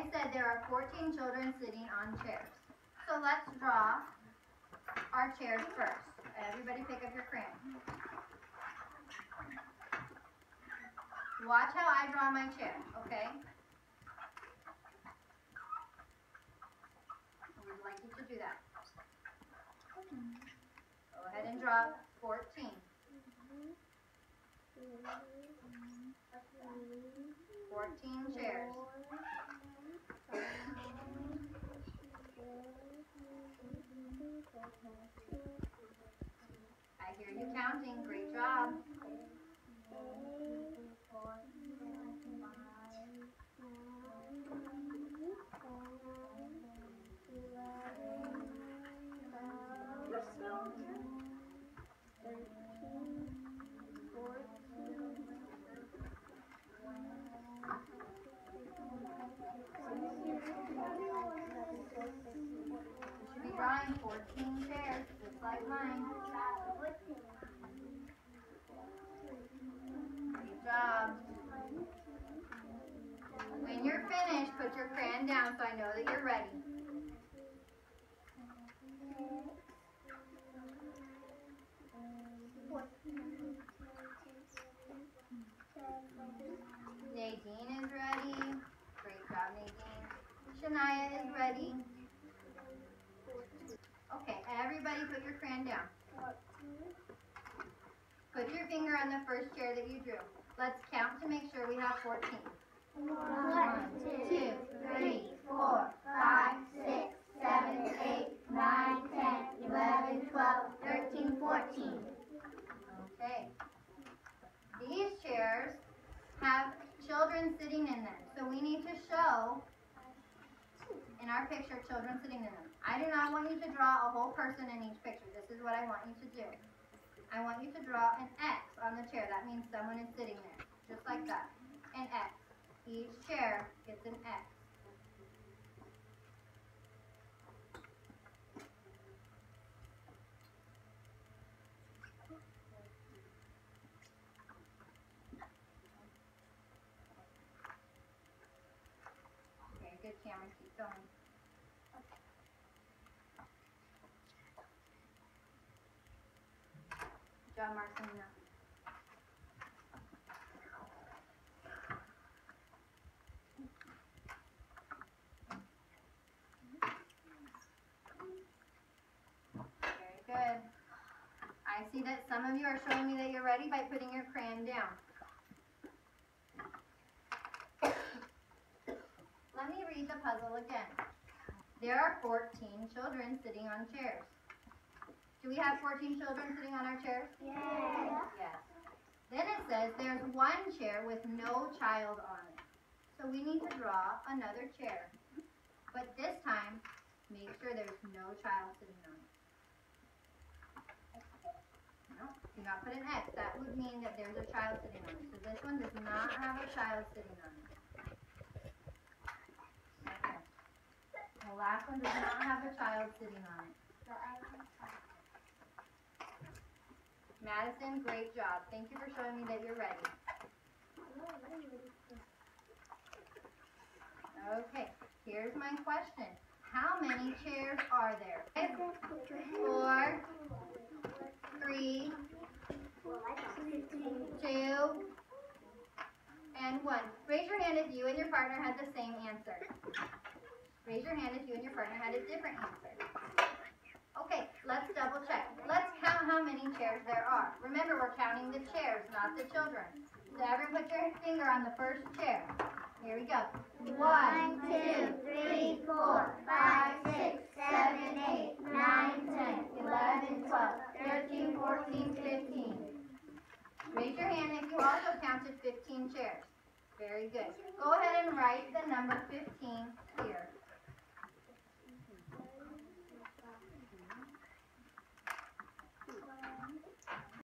I said there are 14 children sitting on chairs. So let's draw our chairs first. Everybody pick up your crayon. Watch how I draw my chair, okay? I would like you to do that. Go ahead and draw 14. 14 chairs. I hear you counting. Great job. You should be drawing 14 chairs, just like mine. Great job. When you're finished, put your crayon down so I know that you're ready. Nadine is ready. Great job, Nadine. Shania is ready. Okay, everybody put your crayon down. Put your finger on the first chair that you drew. Let's count to make sure we have 14. 1, 2, 3, 4, 5, 6, 7, 8, 9, 10, 11, 12, 13, 14. Okay. These chairs have children sitting in them. So we need to show in our picture children sitting in them. I do not want you to draw a whole person in each picture. This is what I want you to do. I want you to draw an X on the chair. That means someone is sitting there. Just like that. An X. Each chair gets an X. Okay, good, Cameron. Keep going. Good job, Marcelina. Good. I see that some of you are showing me that you're ready by putting your crayon down. Let me read the puzzle again. There are 14 children sitting on chairs. Do we have 14 children sitting on our chairs? Yes. Yes. Then it says there's one chair with no child on it. So we need to draw another chair. But this time, make sure there's no child sitting on it. No, do not put an X. That would mean that there's a child sitting on it. So this one does not have a child sitting on it. Okay. The last one does not have a child sitting on it. Madison, great job. Thank you for showing me that you're ready. Okay, here's my question. How many chairs are there? 4, 3, 2, and 1. Raise your hand if you and your partner had the same answer. Raise your hand if you and your partner had a different answer. Okay, let's double check. Let's count how many chairs there are. Remember, we're counting the chairs, not the children. So everyone put your finger on the first chair. Here we go. 1, 2, 3, 4, 5, 6, 7, 8, 9, 10, 11, 12, 13, 14, 15. Raise your hand if you also counted 15 chairs. Very good. Go ahead and write the number 15 here.